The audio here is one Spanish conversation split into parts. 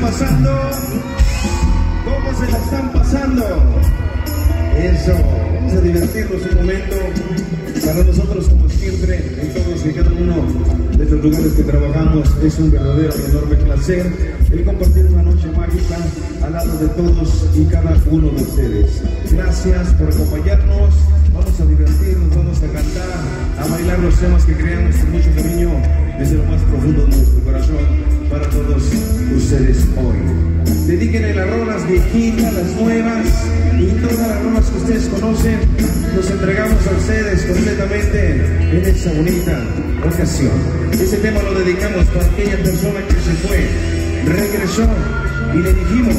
pasando? ¿Cómo se la están pasando? Eso, vamos a divertirnos un momento. Para nosotros, como siempre, en todos y cada uno de estos lugares que trabajamos, es un verdadero y enorme placer el compartir una noche mágica al lado de todos y cada uno de ustedes. Gracias por acompañarnos. Vamos a divertirnos, vamos a cantar, a bailar los temas que creamos con mucho cariño desde lo más profundo de nuestro corazón para todos ustedes hoy. Dedíquenle las rolas viejitas, las nuevas y todas las rolas que ustedes conocen. Nos entregamos a ustedes completamente en esta bonita ocasión. Este tema lo dedicamos para aquella persona que se fue, regresó y le dijimos,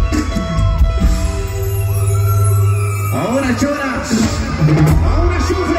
ahora lloras, ahora sufres.